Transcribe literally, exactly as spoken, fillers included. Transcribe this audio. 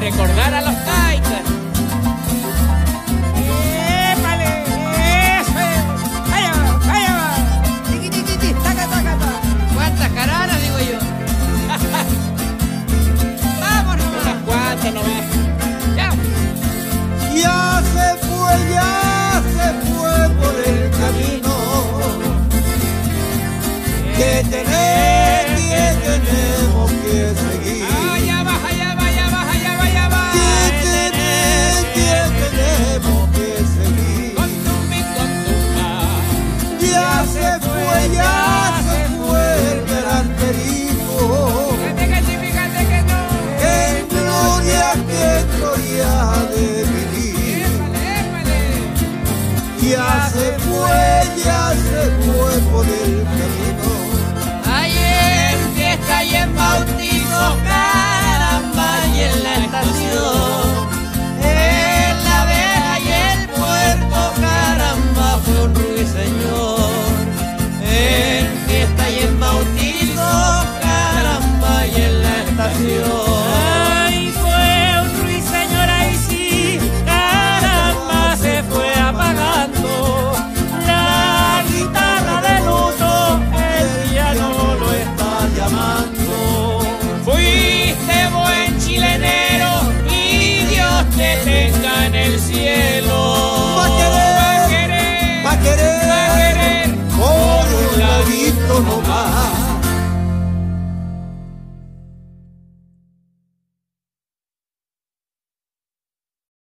recordar a los taitas. ¡Épale! ¡Eso es! ¡Allá va! ¡Allá va! ¡Tiqui, tiqui, tiqui! ¡Taca, taca, taca! ¿Cuántas caranas, digo yo? ¡Vamos nomás! Unas cuantas nomás. Ya. Ya se fue, ya se fue por el camino que tenemos, que tenemos que seguir. Allá va, allá va, allá va, allá va, allá va. Que tenemos, que tenemos que seguir. Con tumbi, con tumba. Ya se fue, ya se fue el gran perico. Fíjate que sí, fíjate que no. En gloria, que gloria ha de vivir. Épale, épale. Ya se fue, ya se fue por el camino. Ay, en fiesta y en bautizo, caramba, y en la estación, en la abeja y el puerto, caramba, fue un ruiseñor. En fiesta y en bautizo, caramba, y en la estación. ¡Ay, fue un ruiseñor ahí sí! ¡Caramba, se fue apagando! La guitarra de luto, él ya no lo está llamando. Fuiste buen chilenero y Dios te tenga en el cielo.